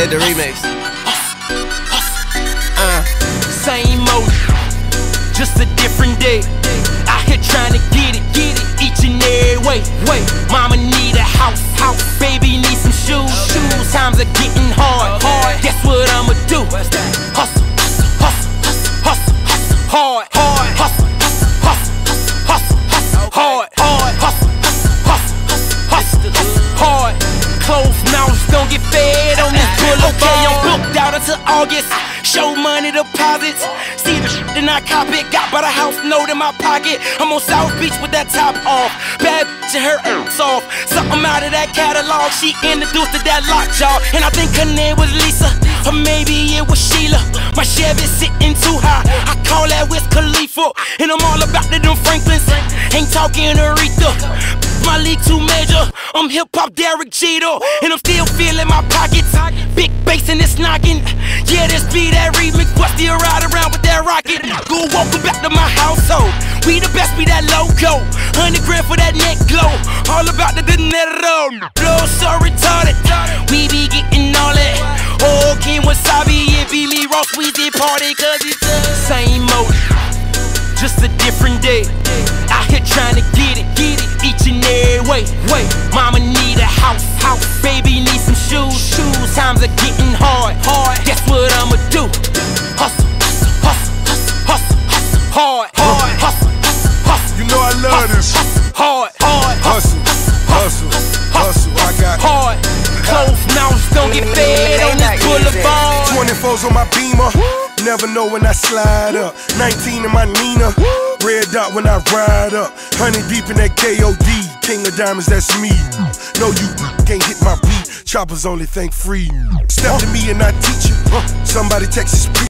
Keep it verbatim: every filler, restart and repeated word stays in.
like the remix. Uh, same mode, just a different day. Out here trying to get it, get it each and every way. Wait, mama need a house, house. Baby need some shoes, shoes. Times are getting hard, hard. Guess what I'ma do? Hustle, hustle, hustle, hustle, hustle, hard, hard. Hustle, hustle, hustle, hustle, hard, hard. Hustle, hustle, hustle, hustle, hard. Closed mouths don't get fed on this boulevard. Okay, I'm booked out until August. Show money deposits. See the shit and I cop it. Got by the house note in my pocket. I'm on South Beach with that top off. Bad bitch and her ass off. Something out of that catalog. She introduced to that lockjaw. And I think her name was Lisa, or maybe it was Sheila. My Chevy's sitting too high. I call that Wiz Khalifa. And I'm all about the them Franklins. Ain't talking Aretha. My league too major. I'm hip-hop Derek Jeter. And I'm still feeling my pockets. Big bass and it's knocking. Yeah, this be that remix. But still ride around with that rocket. Go welcome back to my household. We the best, be that logo. Hundred grand for that neck glow. All about the dinero. Flow so retarded. We be getting all that. Oh, King Wasabi, it be me, Ross Weezy party. Cause it's the same mode, just a different day. Out here trying to get it, get it each and every way. Wait, mama need a house, house. Baby need some shoes, shoes. Times are getting hard, hard. Guess what I'ma do? Hustle, hustle, hustle, hustle, hustle, hard, hard. Hustle, hustle, hustle. You know I love this. Hard, hard. Hustle, hustle, hustle. I got hard. Closed mouths don't get fed on this boulevard. twenty-fours on my Beamer. Never know when I slide up. nineteen in my Nina. Red dot when I ride up. Honey deep in that K O D. King of diamonds, that's me. No, you can't hit my beat. Choppers only think free. Step to me and I teach you. Somebody Texas.